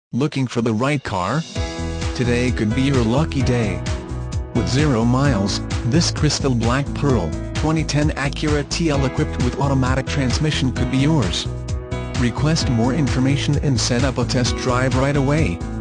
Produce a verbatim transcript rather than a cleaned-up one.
Looking for the right car? Today could be your lucky day. With zero miles, this crystal black pearl, twenty ten Acura T L equipped with automatic transmission could be yours. Request more information and set up a test drive right away.